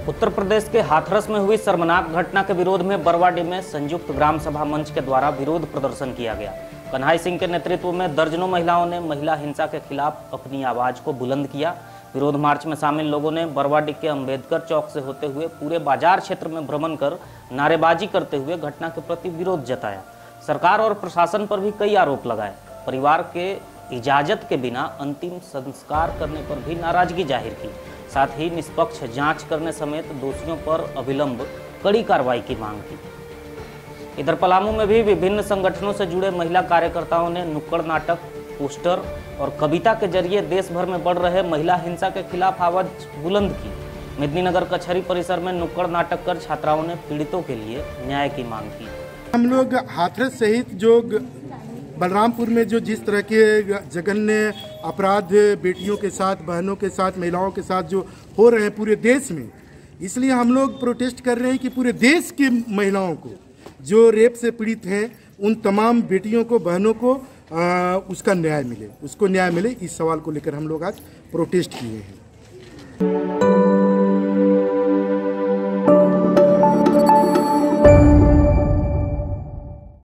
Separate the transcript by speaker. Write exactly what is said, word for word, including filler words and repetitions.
Speaker 1: उत्तर प्रदेश के हाथरस में हुई शर्मनाक घटना के विरोध में बरवाडीह में संयुक्त ग्राम सभा मंच के द्वारा विरोध प्रदर्शन किया गया। कन्हाई सिंह के नेतृत्व में दर्जनों महिलाओं ने महिला हिंसा के खिलाफ अपनी आवाज को बुलंद किया। विरोध मार्च में शामिल लोगों ने बरवाडीह के अंबेडकर चौक से होते हुए पूरे बाजार क्षेत्र में भ्रमण कर नारेबाजी करते हुए घटना के प्रति विरोध जताया। सरकार और प्रशासन पर भी कई आरोप लगाए। परिवार के इजाजत के बिना अंतिम संस्कार करने पर भी नाराजगी जाहिर की। साथ ही निष्पक्ष जांच करने समेत दोषियों पर अविलंब कड़ी कार्रवाई की मांग की। इधर पलामू में भी विभिन्न संगठनों से जुड़े महिला कार्यकर्ताओं ने नुक्कड़ नाटक, पोस्टर और कविता के जरिए देश भर में बढ़ रहे महिला हिंसा के खिलाफ आवाज बुलंद की। मेदिनीनगर कचहरी परिसर में नुक्कड़ नाटक कर छात्राओं ने पीड़ितों के लिए न्याय की मांग की।
Speaker 2: हम लोग हाथरस सहित जो बलरामपुर में जो जिस तरह के जघन्य अपराध बेटियों के साथ, बहनों के साथ, महिलाओं के साथ जो हो रहे हैं पूरे देश में, इसलिए हम लोग प्रोटेस्ट कर रहे हैं कि पूरे देश की महिलाओं को जो रेप से पीड़ित हैं, उन तमाम बेटियों को, बहनों को आ, उसका न्याय मिले, उसको न्याय मिले। इस सवाल को लेकर हम लोग आज प्रोटेस्ट किए हैं।